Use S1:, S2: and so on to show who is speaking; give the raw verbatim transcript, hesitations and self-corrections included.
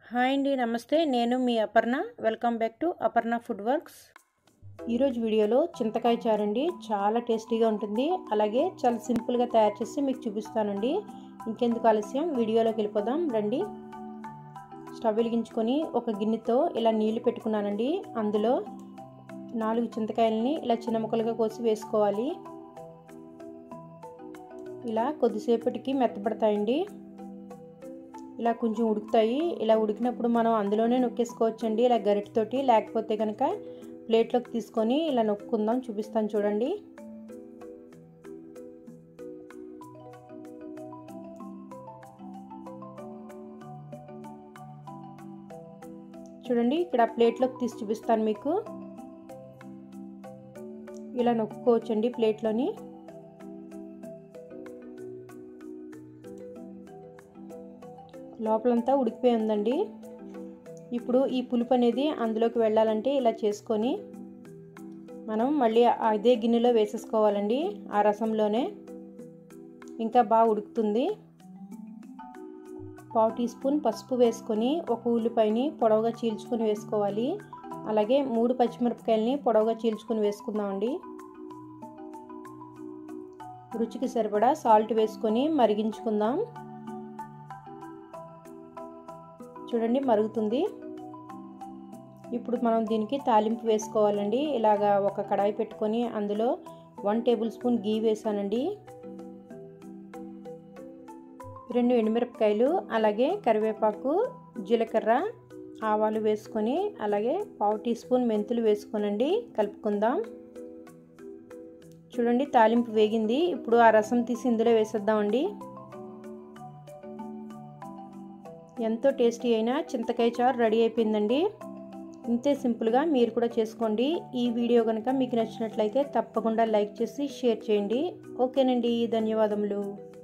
S1: Hi అండి, నమస్తే. నేను మీ Aparna. Welcome back to Aparna food works. ఈరోజు వీడియోలో చింతకాయ చారండి. చాలా టేస్టీగా ఉంటుంది, అలాగే చాలా సింపుల్గా తయారు చేసి మీకు చూపిస్తానండి. ఇంకెందుకు ఆలస్యం, వీడియోలోకి వెళ్ళిపోదాం రండి. స్టవ్ వెలిగించుకొని ఒక గిన్నెతో ఇలా నీళ్లు పెట్టుకున్నానండి. అందులో నాలుగు చింతకాయలని ఇలా చిన్న ముక్కలుగా కోసి వేసుకోవాలి. ఇలా కొద్దిసేపటికి మెత్తపడతాయండి. ఇలా కొంచెం ఉడుకుతాయి. ఇలా ఉడికినప్పుడు మనం అందులోనే నొక్కేసుకోవచ్చండి, ఇలా గరిటెతోటి. లేకపోతే కనుక ప్లేట్లోకి తీసుకొని ఇలా నొక్కుందాం, చూపిస్తాను చూడండి. చూడండి, ఇక్కడ ప్లేట్లోకి తీసి చూపిస్తాను మీకు. ఇలా నొక్కుకోవచ్చండి ప్లేట్లోని. లోపలంతా ఉడికిపోయి ఉందండి. ఇప్పుడు ఈ పులుపు అనేది అందులోకి వెళ్ళాలంటే ఇలా చేసుకొని మనం మళ్ళీ అదే గిన్నెలో వేసేసుకోవాలండి. ఆ రసంలోనే ఇంకా బాగా ఉడుకుతుంది. పావు టీ స్పూన్ పసుపు వేసుకొని ఒక ఉల్లిపాయని పొడవుగా చీల్చుకొని వేసుకోవాలి. అలాగే మూడు పచ్చిమిరపకాయలని పొడవుగా చీల్చుకొని వేసుకుందామండి. రుచికి సరిపడా సాల్ట్ వేసుకొని మరిగించుకుందాం. చూడండి, మరుగుతుంది. ఇప్పుడు మనం దీనికి తాలింపు వేసుకోవాలండి. ఇలాగా ఒక కడాయి పెట్టుకొని అందులో వన్ టేబుల్ స్పూన్ గీ వేసానండి. రెండు ఎండుమిరపకాయలు, అలాగే కరివేపాకు, జీలకర్ర, ఆవాలు వేసుకొని, అలాగే పావు టీ స్పూన్ మెంతులు వేసుకోనండి. కలుపుకుందాం. చూడండి, తాలింపు వేగింది. ఇప్పుడు ఆ రసం తీసి ఇందులో వేసేద్దామండి. ఎంతో టేస్టీ అయిన చింతకాయ చారు రెడీ అయిపోయిందండి. ఇంతే సింపుల్గా మీరు కూడా చేసుకోండి. ఈ వీడియో కనుక మీకు నచ్చినట్లయితే తప్పకుండా లైక్ చేసి షేర్ చేయండి. ఓకేనండి, ధన్యవాదములు.